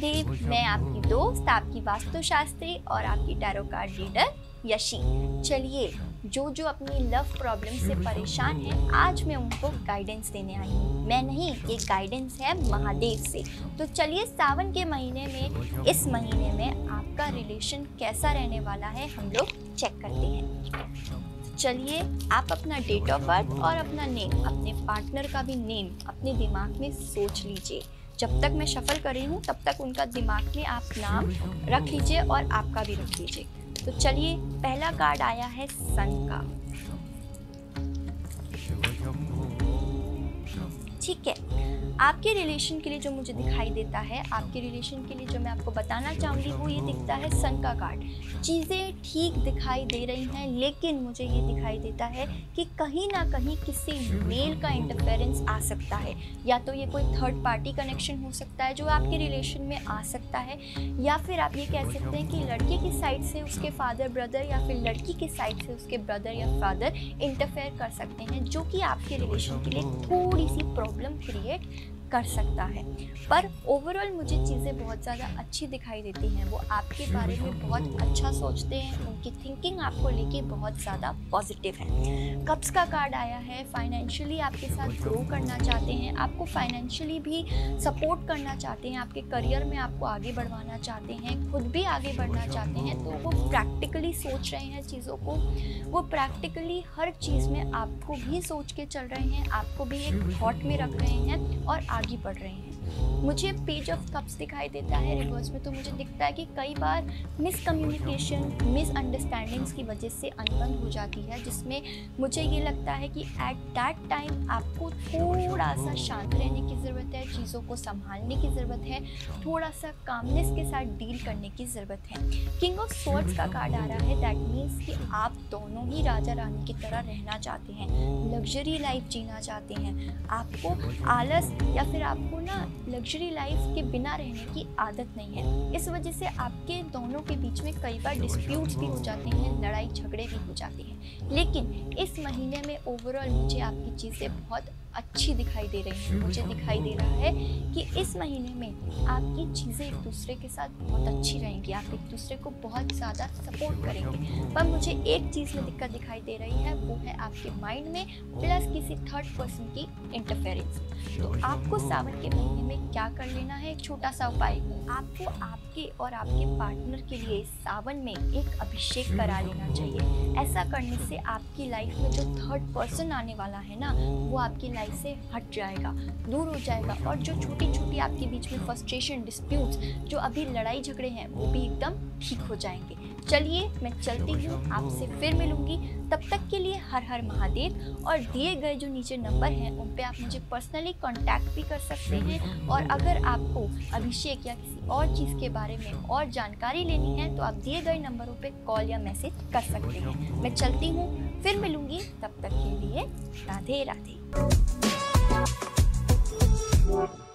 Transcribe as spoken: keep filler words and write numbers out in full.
महादेव। मैं आपकी दोस्त, आपकी वास्तुशास्त्री और आपकी टैरो कार्ड रीडर यशी। चलिए, जो जो अपनी लव प्रॉब्लम से परेशान है, आज मैं उनको गाइडेंस देने आई हूँ। मैं नहीं, ये गाइडेंस है महादेव से। तो चलिए, सावन के महीने में, इस महीने में आपका रिलेशन कैसा रहने वाला है, हम लोग चेक करते हैं। चलिए, आप अपना डेट ऑफ बर्थ और अपना नेम, अपने पार्टनर का भी नेम अपने दिमाग में सोच लीजिए। जब तक मैं शफल कर रही हूँ तब तक उनका दिमाग में आप नाम रख लीजिए और आपका भी रख लीजिए। तो चलिए, पहला कार्ड आया है सन का। ठीक है, आपके रिलेशन के लिए जो मुझे दिखाई देता है, आपके रिलेशन के लिए जो मैं आपको बताना चाहूँगी वो ये दिखता है सन का कार्ड। चीज़ें ठीक दिखाई दे रही हैं, लेकिन मुझे ये दिखाई देता है कि कहीं ना कहीं किसी मेल का इंटरफेरेंस आ सकता है। या तो ये कोई थर्ड पार्टी कनेक्शन हो सकता है जो आपके रिलेशन में आ सकता है, या फिर आप ये कह सकते हैं कि लड़के की साइड से उसके फादर ब्रदर या फिर लड़की की साइड से उसके ब्रदर या फादर इंटरफेयर कर सकते हैं, जो कि आपके रिलेशन के लिए थोड़ी सी प्रॉब्लम क्रिएट कर सकता है। पर ओवरऑल मुझे चीज़ें बहुत ज़्यादा अच्छी दिखाई देती हैं। वो आपके बारे में बहुत अच्छा सोचते हैं, उनकी थिंकिंग आपको लेके बहुत ज़्यादा पॉजिटिव है। कप्स का कार्ड आया है। फाइनेंशियली आपके साथ ग्रो करना चाहते हैं, आपको फाइनेंशियली भी सपोर्ट करना चाहते हैं, आपके करियर में आपको आगे बढ़वाना चाहते हैं, खुद भी आगे बढ़ना चाहते हैं। तो वो प्रैक्टिकली सोच रहे हैं चीज़ों को, वो प्रैक्टिकली हर चीज़ में आपको भी सोच के चल रहे हैं, आपको भी एक थॉट में रख रहे हैं और आगे बढ़ रहे हैं। मुझे पेज ऑफ कप्स दिखाई देता है रिवर्स में। तो मुझे दिखता है कि कई बार मिसकम्युनिकेशन, मिसअंडरस्टैंडिंग्स की वजह से अनबन हो जाती है, जिसमें मुझे ये लगता है कि एट दैट टाइम आपको थोड़ा सा शांत रहने की ज़रूरत है, चीज़ों को संभालने की ज़रूरत है, थोड़ा सा कामनेस के साथ डील करने की ज़रूरत है। किंग ऑफ स्वॉर्ड्स का कार्ड आ रहा है। दैट मीन्स कि आप दोनों ही राजा रानी की तरह रहना चाहते हैं, लग्जरी लाइफ जीना चाहते हैं। आपको आलस या फिर आपको ना लग्जरी लाइफ के बिना रहने की आदत नहीं है। इस वजह से आपके दोनों के बीच में कई बार डिस्प्यूट्स भी हो जाते हैं, लड़ाई झगड़े भी हो जाते हैं। लेकिन इस महीने में ओवरऑल मुझे आपकी चीज़ें बहुत अच्छी दिखाई दे रही हैं। मुझे दिखाई दे रहा है कि इस महीने में आपकी चीज़ें एक दूसरे के साथ बहुत अच्छी रहेंगी, आप एक दूसरे को बहुत ज़्यादा सपोर्ट करेंगे। पर मुझे एक चीज़ में दिक्कत दिखाई दे रही है, वो है आपके माइंड में प्लस किसी थर्ड पर्सन की इंटरफेरेंस। तो आपको सावन के महीने में क्या कर लेना है, एक छोटा सा उपाय। आपको आपके और आपके पार्टनर के लिए सावन में एक अभिषेक करा लेना चाहिए। ऐसा करने से आपकी लाइफ में जो थर्ड पर्सन आने वाला है ना, वो आपकी लाइफ से हट जाएगा, दूर हो जाएगा। और जो छोटी छोटी आपके बीच में फ्रस्ट्रेशन, डिस्प्यूट्स, जो अभी लड़ाई झगड़े हैं, वो भी एकदम ठीक हो जाएंगे। चलिए, मैं चलती हूँ, आपसे फिर मिलूंगी। तब तक के लिए हर हर महादेव। और दिए गए जो नीचे नंबर हैं उन पे आप मुझे पर्सनली कांटेक्ट भी कर सकते हैं। और अगर आपको अभिषेक या किसी और चीज़ के बारे में और जानकारी लेनी है तो आप दिए गए नंबरों पे कॉल या मैसेज कर सकते हैं। मैं चलती हूँ, फिर मिलूंगी। तब तक के लिए राधे राधे।